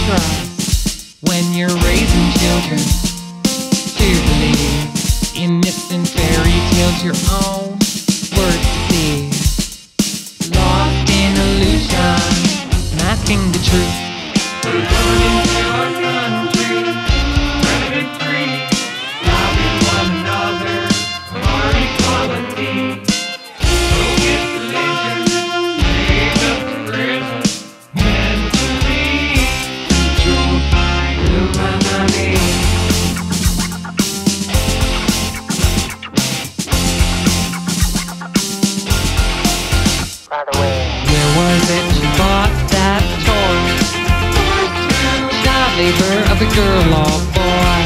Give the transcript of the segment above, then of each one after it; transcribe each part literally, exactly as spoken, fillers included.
trust when you're raising children to believe in myths and fairy tales, your own words to see. Lost in illusion, masking the truth. We're going into our country, living free, loving one another, our equality. Forget religion, leave up to prison, mentally controlled by Illuminati. Where was it you bought that toy? Child labor of a girl or boy?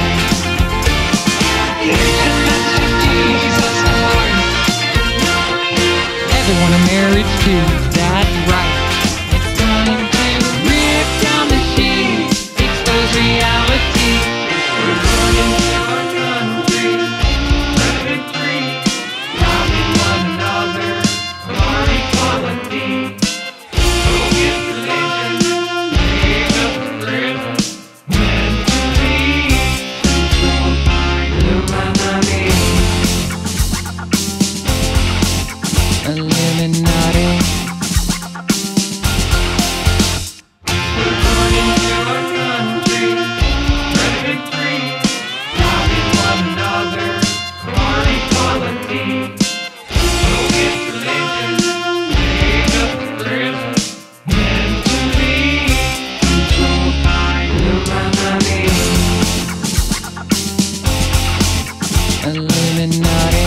Everyone a marriage to, that's right. It's time to rip down the sheets, expose reality. We're going into our country, living free, loving one another, our equality. Forget religion, leave up to prison, mentally controlled by Illuminati. Illuminati. We're going into our country, living free, loving one another, our equality. Forget religion, leave up to prison, mentally controlled by Illuminati. Illuminati.